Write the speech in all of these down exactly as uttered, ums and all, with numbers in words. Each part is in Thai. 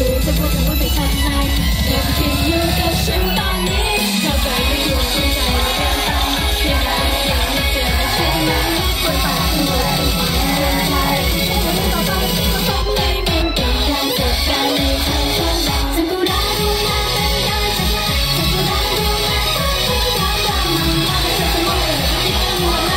อยู่จะพูดจะพูดไปทำไมอยากกินอยู่กับฉันตอนนี้เธอเคยไม่อยู่ที่ใจเราเดินตามเพียงไรอยากไม่เจอใช่ไหมคนปากที่ว่าเป็นความเดินไปคนต่อไปก็ต้องได้เป็นเก่งการจัดการในทางช่องดังซากุระรู้มาเป็นการจัดการซากุระรู้มาเป็นการจัดการมันมาเธอจะมองเธอที่เป็นหัวใจ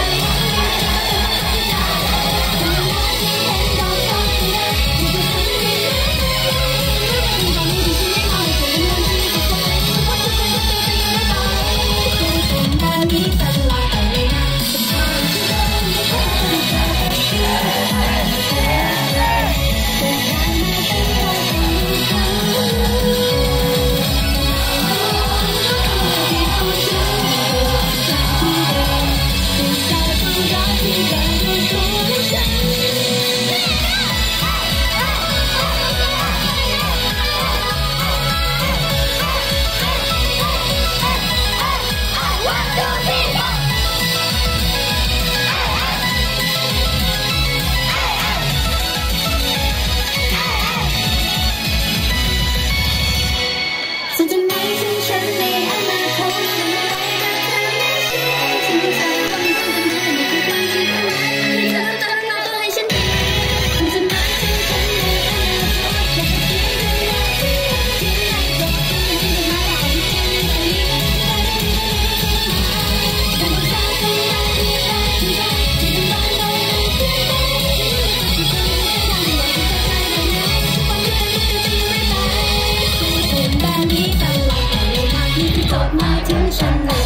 จดหมายถึงฉันเลย